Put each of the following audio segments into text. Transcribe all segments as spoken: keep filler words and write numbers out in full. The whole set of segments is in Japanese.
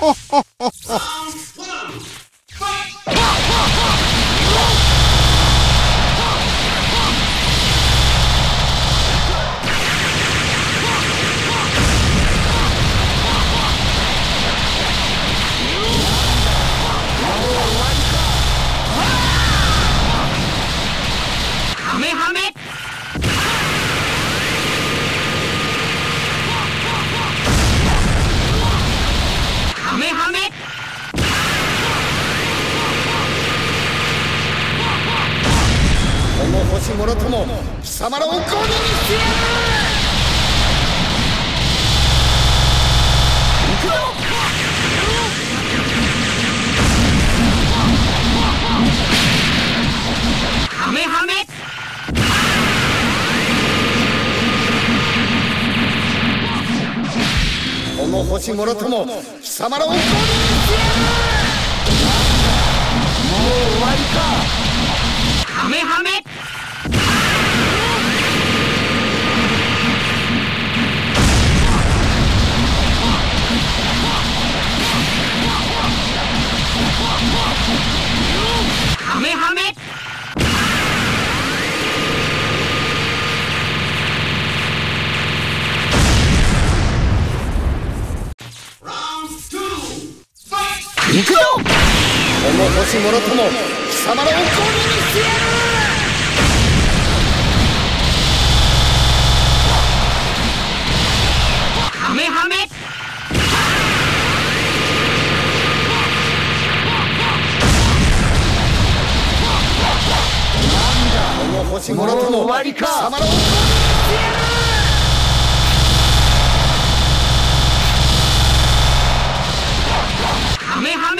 もろとも貴様らをゴミにしてやる。行くよ。ハメハメ。この星もろとも貴様らをゴミにしてやる。もう終わりか。ハメハメ。ハメハメ。行くよ。この星もろとも貴様らをゴミにしてやる。ハメハメ。星もろとも貴様らをゴミにしてやる。ハメハメ。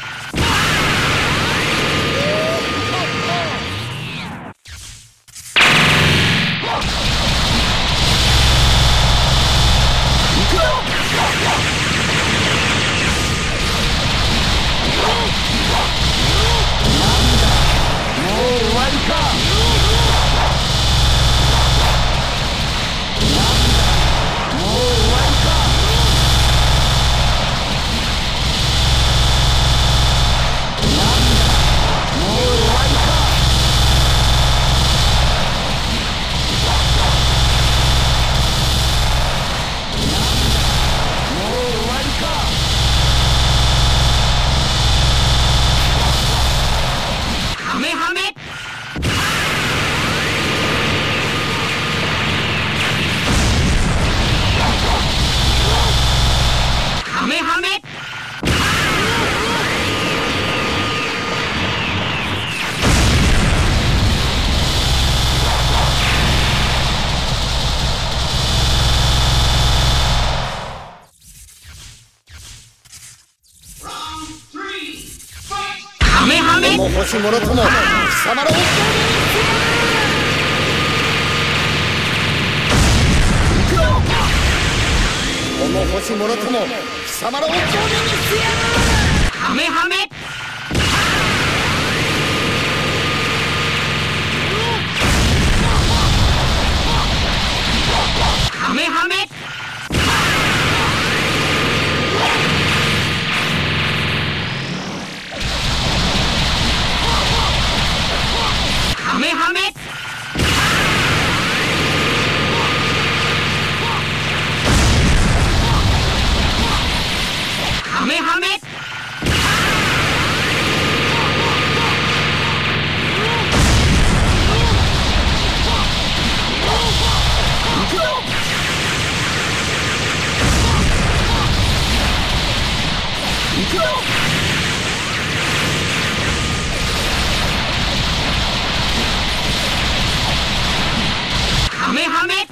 行くよ。もう終わりか。ハメハメ。ハメハメ。ハメハメ。この星もろとも貴様らをゴミにしてやる。行くよ。この星もろとも貴様らをゴミにしてやる。ハメハメ。ハメハメ。ハメハメ。ハメハメ。行くよ。行くよ。ハメハメ。